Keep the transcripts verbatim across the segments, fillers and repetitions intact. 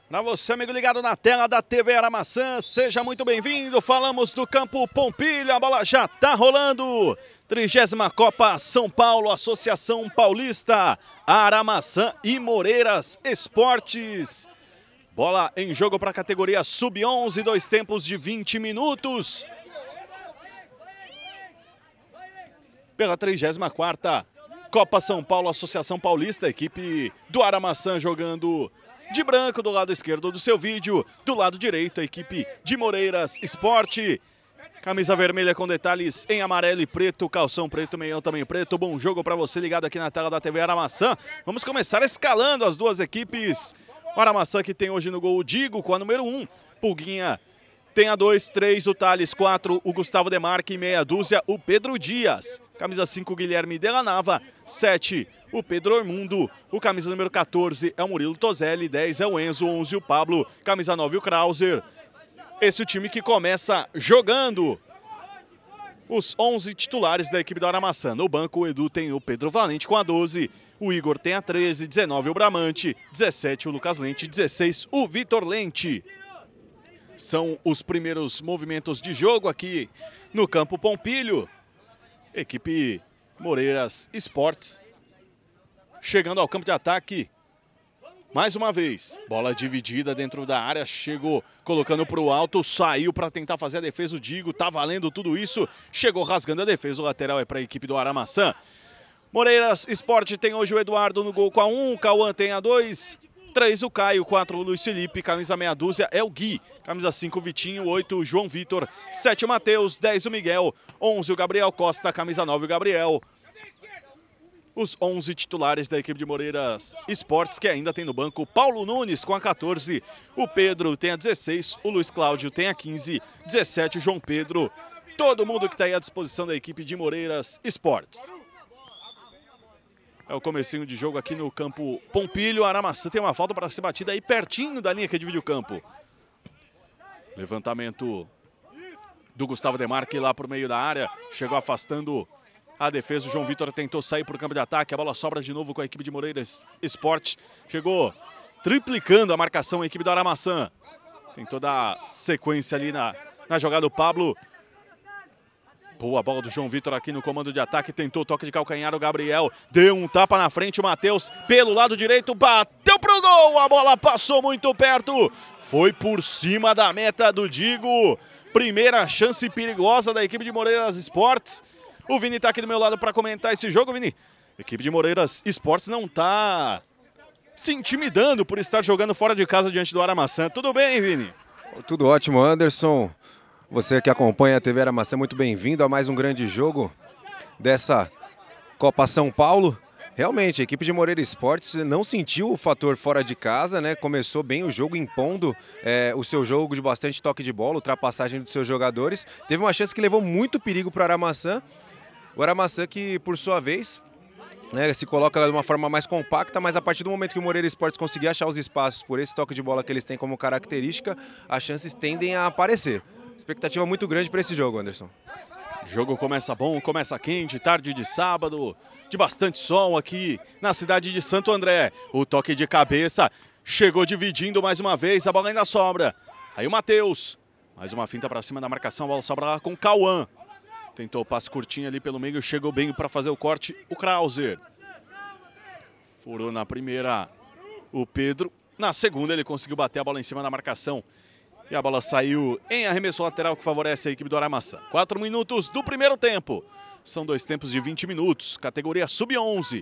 Para você, amigo ligado na tela da T V Aramaçã, seja muito bem-vindo. Falamos do campo Pompilho, a bola já tá rolando. trigésima Copa São Paulo, Associação Paulista, Aramaçã e Moreiras Esportes. Bola em jogo para a categoria sub onze, dois tempos de vinte minutos. Pela trigésima quarta Copa São Paulo, Associação Paulista, a equipe do Aramaçã jogando de branco do lado esquerdo do seu vídeo, do lado direito a equipe de Moreiras Esporte. Camisa vermelha com detalhes em amarelo e preto, calção preto, meião também preto. Bom jogo para você ligado aqui na tela da T V Aramaçã. Vamos começar escalando as duas equipes. O Aramaçã que tem hoje no gol o Digo com a número um, Pulguinha tem a dois, três, o Thales, quatro, o Gustavo Demarque, meia dúzia, o Pedro Dias. Camisa cinco, Guilherme Delanava, sete, o Pedro Ormundo. O camisa número quatorze é o Murilo Tozelli, dez é o Enzo, onze o Pablo, camisa nove o Krauser. Esse é o time que começa jogando. Os onze titulares da equipe do Aramaçã. No banco o Edu tem o Pedro Valente com a doze, o Igor tem a treze, dezenove o Bramante, dezessete o Lucas Lente, dezesseis o Vitor Lente. São os primeiros movimentos de jogo aqui no campo Pompilho. Equipe Moreiras Esportes chegando ao campo de ataque. Mais uma vez, bola dividida dentro da área, chegou colocando para o alto, saiu para tentar fazer a defesa, o Digo, tá valendo tudo isso, chegou rasgando a defesa, o lateral é para a equipe do Aramaçã. Moreiras Esporte tem hoje o Eduardo no gol com a um, Cauã tem a dois, três o Caio, quatro o Luiz Felipe, camisa meia dúzia é o Gui, camisa cinco o Vitinho, oito o João Vitor, sete o Matheus, dez o Miguel, onze o Gabriel Costa, camisa nove o Gabriel. Os onze titulares da equipe de Moreiras Esportes, que ainda tem no banco Paulo Nunes com a quatorze, o Pedro tem a dezesseis, o Luiz Cláudio tem a quinze, dezessete o João Pedro. Todo mundo que está aí à disposição da equipe de Moreiras Esportes. É o comecinho de jogo aqui no campo Pompilho. Aramaçã tem uma falta para ser batida aí pertinho da linha que divide o campo. Levantamento do Gustavo Demarque lá para o meio da área, chegou afastando a defesa, o João Vitor tentou sair para o campo de ataque, a bola sobra de novo com a equipe de Moreiras Esporte. Chegou triplicando a marcação a equipe do Aramaçã. Tem toda a sequência ali na, na jogada do Pablo. Boa bola do João Vitor aqui no comando de ataque, tentou toque de calcanhar, o Gabriel deu um tapa na frente, o Matheus pelo lado direito, bateu pro gol, a bola passou muito perto, foi por cima da meta do Digo. Primeira chance perigosa da equipe de Moreiras Esportes. O Vini está aqui do meu lado para comentar esse jogo. Vini, a equipe de Moreiras Esportes não está se intimidando por estar jogando fora de casa diante do Aramaçã. Tudo bem, Vini? Tudo ótimo, Anderson. Você que acompanha a T V Aramaçã, muito bem-vindo a mais um grande jogo dessa Copa São Paulo. Realmente, a equipe de Moreiras Esportes não sentiu o fator fora de casa, né? Começou bem o jogo, impondo é, o seu jogo de bastante toque de bola, ultrapassagem dos seus jogadores. Teve uma chance que levou muito perigo para o Aramaçã. O Aramaçã que, por sua vez, né, se coloca de uma forma mais compacta, mas a partir do momento que o Moreiras Esportes conseguir achar os espaços por esse toque de bola que eles têm como característica, as chances tendem a aparecer. Expectativa muito grande para esse jogo, Anderson. O jogo começa bom, começa quente, tarde de sábado, de bastante sol aqui na cidade de Santo André. O toque de cabeça chegou dividindo mais uma vez, a bola ainda sobra. Aí o Matheus, mais uma finta para cima da marcação, a bola sobra lá com o Cauã. Tentou o passe curtinho ali pelo meio, chegou bem para fazer o corte, o Krauser. Furou na primeira o Pedro, na segunda ele conseguiu bater a bola em cima da marcação. E a bola saiu em arremesso lateral que favorece a equipe do Aramaçã. Quatro minutos do primeiro tempo. São dois tempos de vinte minutos, categoria sub onze.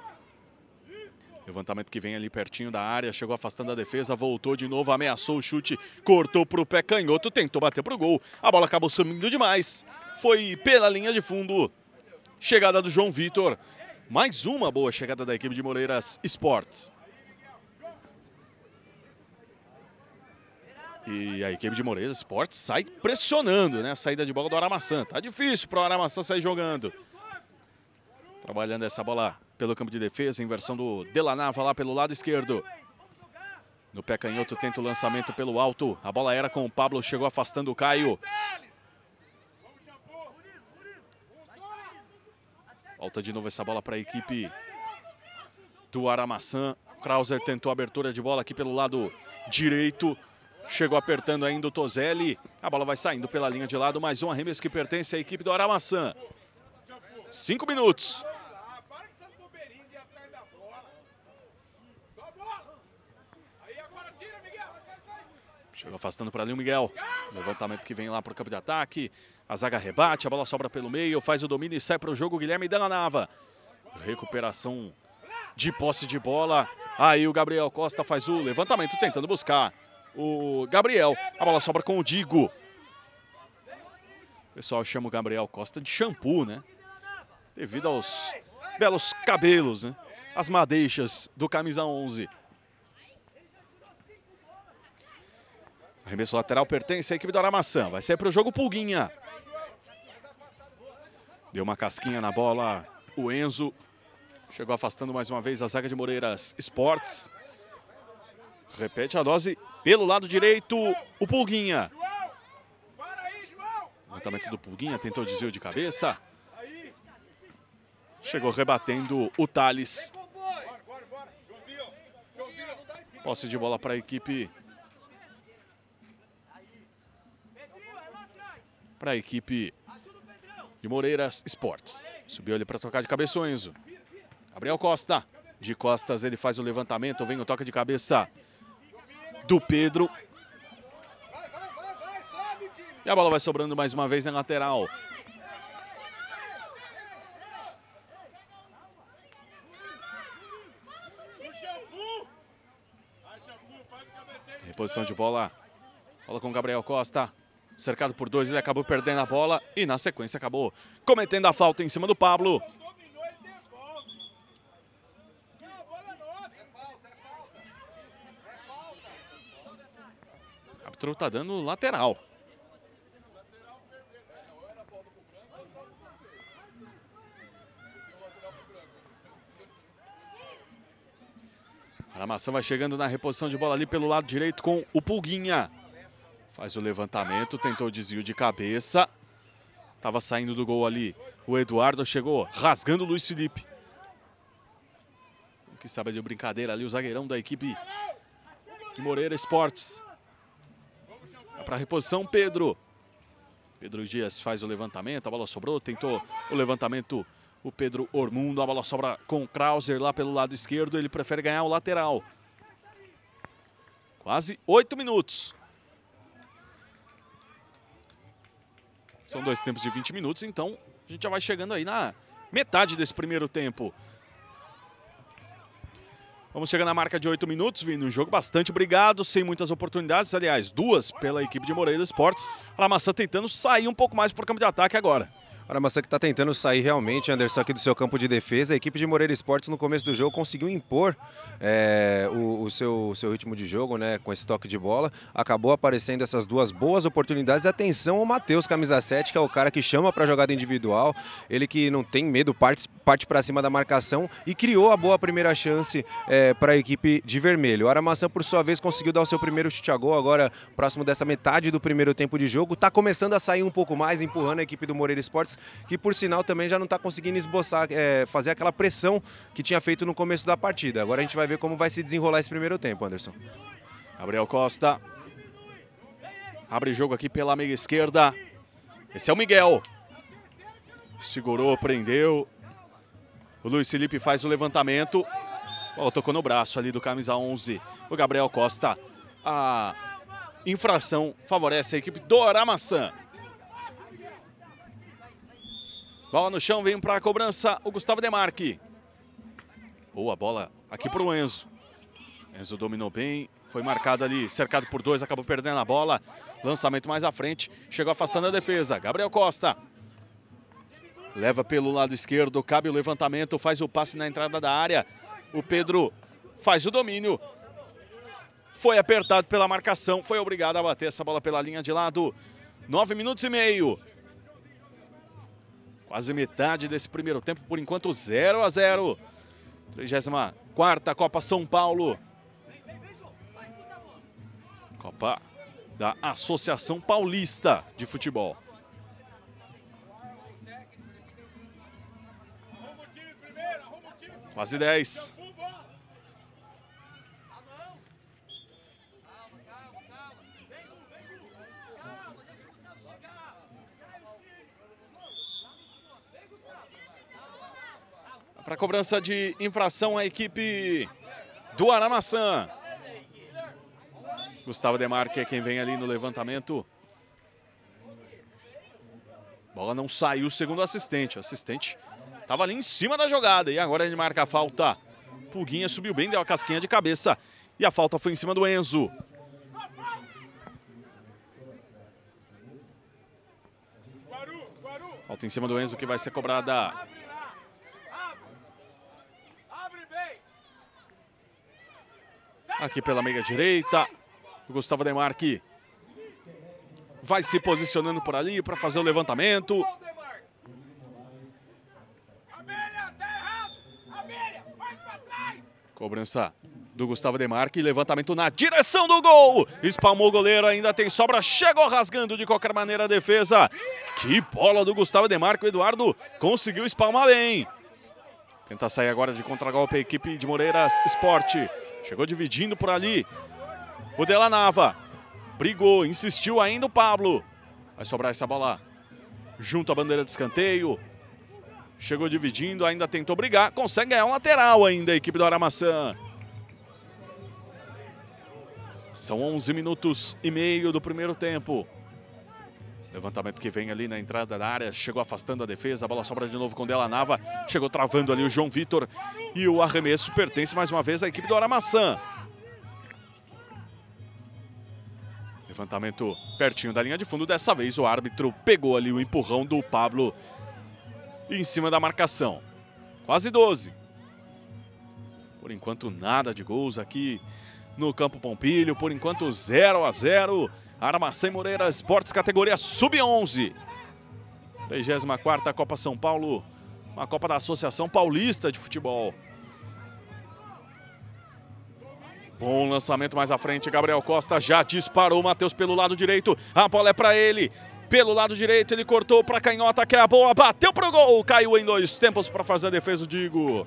Levantamento que vem ali pertinho da área, chegou afastando a defesa, voltou de novo, ameaçou o chute, cortou para o pé canhoto, tentou bater para o gol. A bola acabou sumindo demais. Foi pela linha de fundo. Chegada do João Vitor. Mais uma boa chegada da equipe de Moreiras Esportes. E a equipe de Moreiras Esportes sai pressionando, né? A saída de bola do Aramaçã. Tá difícil para o Aramaçã sair jogando. Trabalhando essa bola pelo campo de defesa, inversão do Delanava lá pelo lado esquerdo. No pé canhoto tenta o lançamento pelo alto. A bola era com o Pablo, chegou afastando o Caio. Volta de novo essa bola para a equipe do Aramaçã. Krauser tentou a abertura de bola aqui pelo lado direito. Chegou apertando ainda o Tozelli. A bola vai saindo pela linha de lado. Mais um arremesso que pertence à equipe do Aramaçã. Cinco minutos. Chegou afastando para ali o Miguel. Levantamento que vem lá para o campo de ataque. A zaga rebate, a bola sobra pelo meio. Faz o domínio e sai para o jogo. Guilherme Dananava. Recuperação de posse de bola. Aí o Gabriel Costa faz o levantamento tentando buscar o Gabriel. A bola sobra com o Digo. O pessoal chama o Gabriel Costa de shampoo, né? Devido aos belos cabelos, né? As madeixas do camisa onze. Arremesso lateral pertence à equipe do Aramaçã. Vai ser para o jogo Pulguinha. Deu uma casquinha na bola o Enzo. Chegou afastando mais uma vez a zaga de Moreiras Esportes. Repete a dose pelo lado direito, o Pulguinha. Levantamento do Pulguinha, tentou desvio de cabeça. Chegou rebatendo o Thales. Posse de bola para a equipe. Para a equipe de Moreiras Esportes. Subiu ali para tocar de cabeça o Enzo. Gabriel Costa. De costas ele faz o levantamento. Vem o toque de cabeça do Pedro. E a bola vai sobrando mais uma vez na lateral. Reposição de bola. Bola com Gabriel Costa. Cercado por dois, ele acabou perdendo a bola e na sequência acabou cometendo a falta em cima do Pablo. O árbitro está dando lateral. A Aramaçã vai chegando na reposição de bola ali pelo lado direito com o Pulguinha. Faz o levantamento, tentou o desvio de cabeça. Estava saindo do gol ali. O Eduardo chegou rasgando o Luiz Felipe. O que sabe de brincadeira ali, o zagueirão da equipe de Moreira Esportes. É para a reposição, Pedro. Pedro Dias faz o levantamento, a bola sobrou, tentou o levantamento o Pedro Ormundo. A bola sobra com o Krauser lá pelo lado esquerdo, ele prefere ganhar o lateral. Quase oito minutos. São dois tempos de vinte minutos, então a gente já vai chegando aí na metade desse primeiro tempo. Vamos chegar na marca de oito minutos, vindo um jogo bastante brigado, sem muitas oportunidades. Aliás, duas pela equipe de Moreira Esportes. A Aramaçã tentando sair um pouco mais para o campo de ataque agora. A Aramaçã que está tentando sair realmente, Anderson, aqui do seu campo de defesa. A equipe de Moreira Esportes no começo do jogo conseguiu impor é, o, o, seu, o seu ritmo de jogo, né, com esse toque de bola. Acabou aparecendo essas duas boas oportunidades. Atenção ao Matheus, camisa sete, que é o cara que chama para jogada individual. Ele que não tem medo, parte, parte para cima da marcação e criou a boa primeira chance é, para a equipe de vermelho. A Aramaçã, por sua vez, conseguiu dar o seu primeiro chute a gol agora, próximo dessa metade do primeiro tempo de jogo. Está começando a sair um pouco mais, empurrando a equipe do Moreira Esportes, que por sinal também já não está conseguindo esboçar, é, fazer aquela pressão que tinha feito no começo da partida. Agora a gente vai ver como vai se desenrolar esse primeiro tempo, Anderson. Gabriel Costa abre jogo aqui pela meia esquerda. Esse é o Miguel. Segurou, prendeu. O Luiz Felipe faz o levantamento. Oh, tocou no braço ali do camisa onze. O Gabriel Costa. A infração favorece a equipe do Aramaçã. Bola no chão, vem para a cobrança o Gustavo Demarque. Boa bola aqui para o Enzo. Enzo dominou bem, foi marcado ali, cercado por dois, acabou perdendo a bola. Lançamento mais à frente, chegou afastando a defesa. Gabriel Costa. Leva pelo lado esquerdo, cabe o levantamento, faz o passe na entrada da área. O Pedro faz o domínio. Foi apertado pela marcação, foi obrigado a bater essa bola pela linha de lado. Nove minutos e meio. Quase metade desse primeiro tempo, por enquanto zero a zero. trigésima quarta Copa São Paulo. Copa da Associação Paulista de Futebol. Quase dez. Para cobrança de infração a equipe do Aramaçã. Gustavo Demarque é quem vem ali no levantamento. Bola não saiu, segundo o assistente. O assistente estava ali em cima da jogada e agora ele marca a falta. Pulguinha subiu bem, deu a casquinha de cabeça e a falta foi em cima do Enzo. Falta em cima do Enzo que vai ser cobrada. Aqui pela meia direita. O Gustavo Demarque vai se posicionando por ali para fazer o levantamento. Cobrança do Gustavo Demarque, levantamento na direção do gol. Espalmou o goleiro, ainda tem sobra, chegou rasgando de qualquer maneira a defesa. Que bola do Gustavo Demarque, o Eduardo conseguiu espalmar bem. Tenta sair agora de contragolpe a equipe de Moreiras Esporte. Chegou dividindo por ali. O Della Nava brigou, insistiu ainda o Pablo. Vai sobrar essa bola junto à bandeira de escanteio. Chegou dividindo, ainda tentou brigar. Consegue ganhar um lateral ainda a equipe do Aramaçã. São onze minutos e meio do primeiro tempo. Levantamento que vem ali na entrada da área. Chegou afastando a defesa. A bola sobra de novo com o Della Nava. Chegou travando ali o João Vitor. E o arremesso pertence mais uma vez à equipe do Aramaçã. Levantamento pertinho da linha de fundo. Dessa vez o árbitro pegou ali o empurrão do Pablo em cima da marcação. Quase doze. Por enquanto nada de gols aqui no Campo Pompilho. Por enquanto zero a zero. Aramaçã e Moreiras Esportes, categoria sub onze. trigésima quarta Copa São Paulo. Uma Copa da Associação Paulista de Futebol. Bom lançamento mais à frente. Gabriel Costa já disparou. Matheus pelo lado direito. A bola é para ele. Pelo lado direito ele cortou para canhota, que é a boa. Bateu pro gol. Caiu em dois tempos para fazer a defesa, o Digo.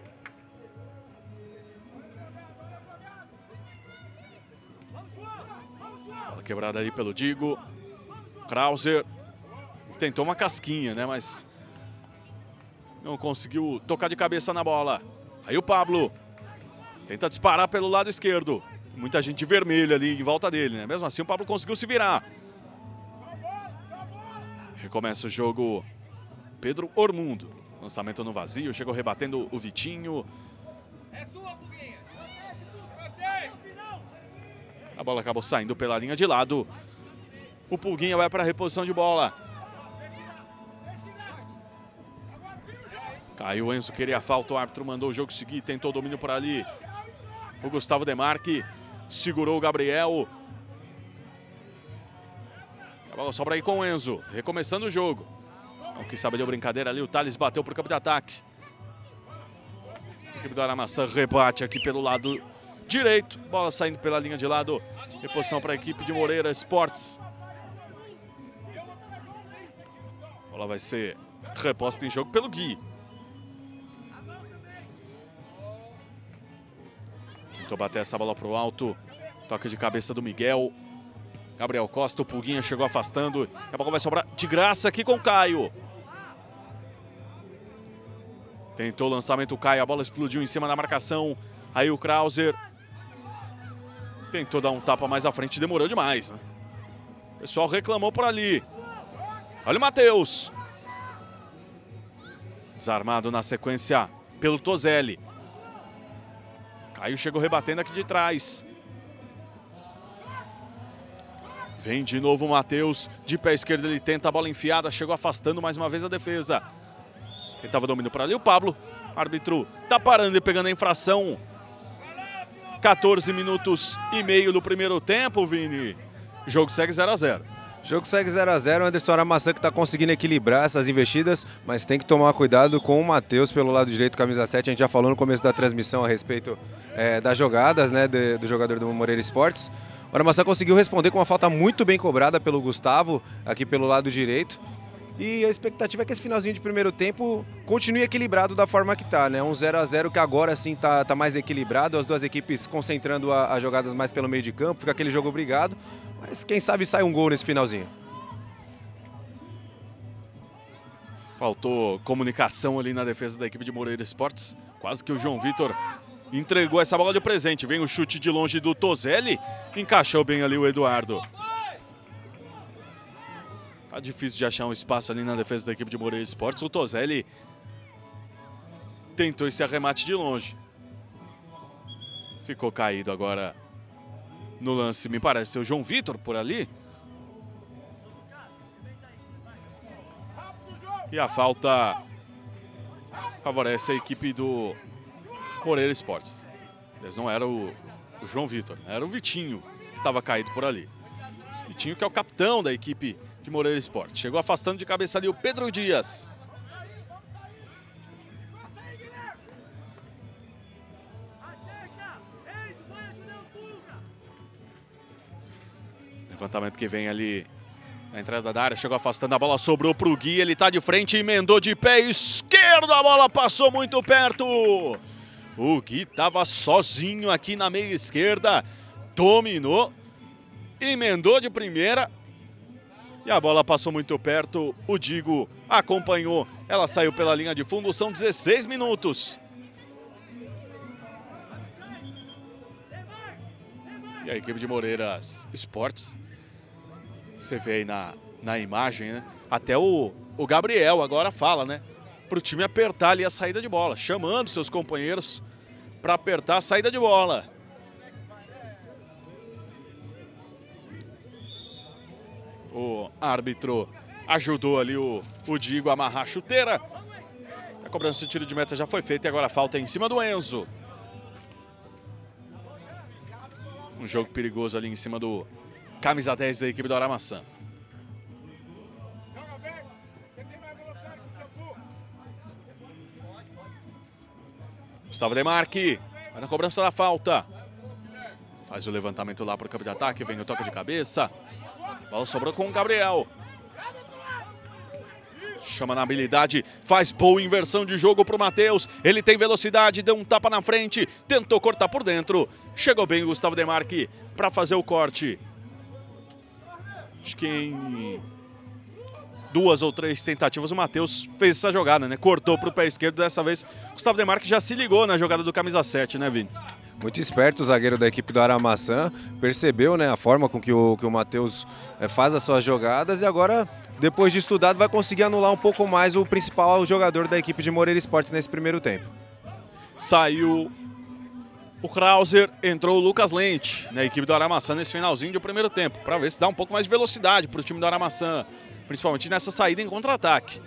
Bola quebrada aí pelo Digo. Krauser tentou uma casquinha, né? Mas não conseguiu tocar de cabeça na bola. Aí o Pablo tenta disparar pelo lado esquerdo. Muita gente vermelha ali em volta dele, né? Mesmo assim o Pablo conseguiu se virar. Recomeça o jogo Pedro Ormundo. Lançamento no vazio, chegou rebatendo o Vitinho. A bola acabou saindo pela linha de lado. O Pulguinha vai para a reposição de bola. Caiu o Enzo, queria a falta, o árbitro mandou o jogo seguir, tentou o domínio por ali. O Gustavo Demarque segurou o Gabriel. A bola sobra aí com o Enzo, recomeçando o jogo. Não quis saber de brincadeira ali, o Thales bateu para o campo de ataque. A equipe do Aramaçã rebate aqui pelo lado direito. Bola saindo pela linha de lado. Reposição para a equipe de Moreiras Esportes. A bola vai ser reposta em jogo pelo Gui. Tentou bater essa bola para o alto. Toque de cabeça do Miguel. Gabriel Costa, o Pulguinha chegou afastando. A bola vai sobrar de graça aqui com o Caio. Tentou o lançamento o Caio, a bola explodiu em cima da marcação. Aí o Krauser tentou dar um tapa mais à frente, demorou demais, né? O pessoal reclamou por ali. Olha o Matheus. Desarmado na sequência pelo Tozelli. Caio chegou rebatendo aqui de trás. Vem de novo o Matheus, de pé esquerdo ele tenta a bola enfiada, chegou afastando mais uma vez a defesa. Tentava domínio para ali o Pablo, o árbitro tá parando e pegando a infração. quatorze minutos e meio do primeiro tempo, Vini. O jogo segue zero a zero. O jogo segue zero a zero, o Anderson Aramaçã que está conseguindo equilibrar essas investidas, mas tem que tomar cuidado com o Matheus pelo lado direito, camisa sete. A gente já falou no começo da transmissão a respeito é, das jogadas, né, de, do jogador do Moreira Esportes. O Aramaçã conseguiu responder com uma falta muito bem cobrada pelo Gustavo, aqui pelo lado direito. E a expectativa é que esse finalzinho de primeiro tempo continue equilibrado da forma que está, né? Um zero a zero que agora sim está tá mais equilibrado, as duas equipes concentrando as jogadas mais pelo meio de campo, fica aquele jogo brigado. Mas quem sabe sai um gol nesse finalzinho. Faltou comunicação ali na defesa da equipe de Moreira Esportes. Quase que o João Vitor entregou essa bola de presente. Vem o chute de longe do Tozelli. Encaixou bem ali o Eduardo. Tá difícil de achar um espaço ali na defesa da equipe de Moreira Esportes. O Tozelli tentou esse arremate de longe. Ficou caído agora no lance, me parece ser o João Vitor por ali. E a falta favorece a equipe do Moreira Esportes. Mas não era o, o João Vitor, era o Vitinho que estava caído por ali. Vitinho, que é o capitão da equipe de Moreira Esportes. Chegou afastando de cabeça ali o Pedro Dias. Levantamento que vem ali na entrada da área, chegou afastando, a bola sobrou para o Gui, ele está de frente, emendou de pé esquerdo, a bola passou muito perto. O Gui estava sozinho aqui na meia esquerda, dominou, emendou de primeira e a bola passou muito perto. O Digo acompanhou, ela saiu pela linha de fundo, são dezesseis minutos. E a equipe de Moreira Esportes, você vê aí na, na imagem, né? Até o, o Gabriel agora fala, né? Para o time apertar ali a saída de bola, chamando seus companheiros para apertar a saída de bola. O árbitro ajudou ali o, o Digo a amarrar a chuteira. A cobrança de tiro de meta já foi feita e agora a falta é em cima do Enzo. Um jogo perigoso ali em cima do camisa dez da equipe do Aramaçã. Gustavo Demarque vai na cobrança da falta. Faz o levantamento lá para o campo de ataque. Vem o toque de cabeça. A bola sobrou com o Gabriel. Chama na habilidade. Faz boa inversão de jogo para o Matheus. Ele tem velocidade, deu um tapa na frente. Tentou cortar por dentro. Chegou bem o Gustavo Demarque para fazer o corte. Acho que em duas ou três tentativas o Matheus fez essa jogada, né? Cortou para o pé esquerdo. Dessa vez Gustavo Demarque já se ligou na jogada do camisa sete, né, Vini? Muito esperto o zagueiro da equipe do Aramaçã. Percebeu, né, a forma com que o, que o Matheus é, faz as suas jogadas. E agora, depois de estudado, vai conseguir anular um pouco mais o principal jogador da equipe de Moreira Esportes nesse primeiro tempo. Saiu o Krauser, entrou o Lucas Lente na equipe do Aramaçã nesse finalzinho de primeiro tempo, para ver se dá um pouco mais de velocidade para o time do Aramaçã, principalmente nessa saída em contra-ataque.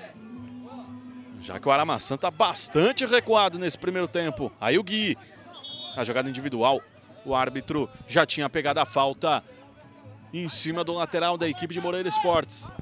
Já que o Aramaçã está bastante recuado nesse primeiro tempo. Aí o Gui, na jogada individual, o árbitro já tinha pegado a falta em cima do lateral da equipe de Moreira Esportes.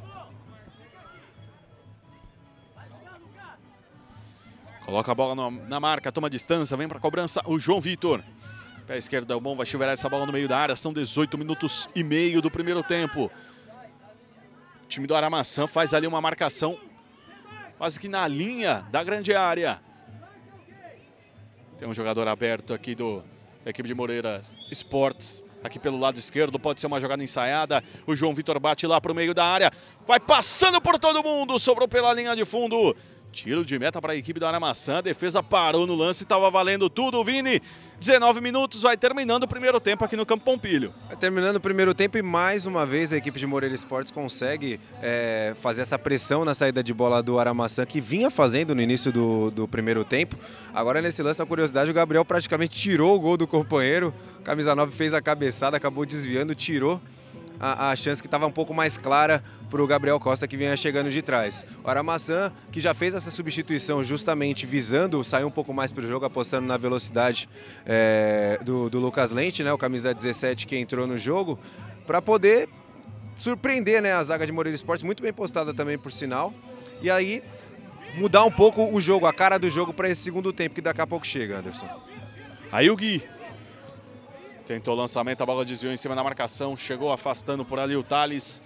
Coloca a bola no, na marca, toma distância, vem para a cobrança o João Vitor. Pé esquerdo é o bom, vai chuveirar essa bola no meio da área. São dezoito minutos e meio do primeiro tempo. O time do Aramaçã faz ali uma marcação quase que na linha da grande área. Tem um jogador aberto aqui do, da equipe de Moreira Esportes. Aqui pelo lado esquerdo, pode ser uma jogada ensaiada. O João Vitor bate lá para o meio da área. Vai passando por todo mundo, sobrou pela linha de fundo. Tiro de meta para a equipe do Aramaçã. A defesa parou no lance, estava valendo tudo, Vini. dezenove minutos, vai terminando o primeiro tempo aqui no Campo Pompilho. Vai terminando o primeiro tempo e mais uma vez a equipe de Moreira Esportes consegue é, fazer essa pressão na saída de bola do Aramaçã, que vinha fazendo no início do, do primeiro tempo. Agora nesse lance, a curiosidade, o Gabriel praticamente tirou o gol do companheiro. Camisa nove fez a cabeçada, acabou desviando, tirou a, a chance que estava um pouco mais clara para o Gabriel Costa, que vinha chegando de trás. O Aramaçã, que já fez essa substituição justamente visando sair um pouco mais para o jogo, apostando na velocidade é, do, do Lucas Lente, né, o camisa dezessete que entrou no jogo, para poder surpreender, né, a zaga de Moreira Esportes, muito bem postada também, por sinal, e aí mudar um pouco o jogo, a cara do jogo para esse segundo tempo, que daqui a pouco chega, Anderson. Aí o Gui tentou o lançamento, a bola desviou em cima da marcação, chegou afastando por ali o Thales.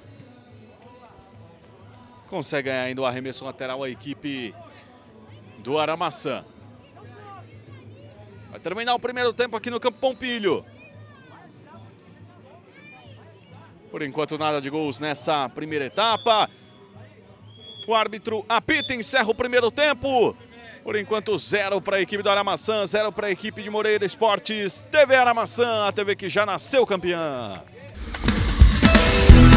Consegue ganhar ainda o arremesso lateral a equipe do Aramaçã. Vai terminar o primeiro tempo aqui no Campo Pompilho. Por enquanto nada de gols nessa primeira etapa. O árbitro apita, encerra o primeiro tempo. Por enquanto, zero para a equipe do Aramaçã, zero para a equipe de Moreira Esportes. T V Aramaçã, a T V que já nasceu campeã.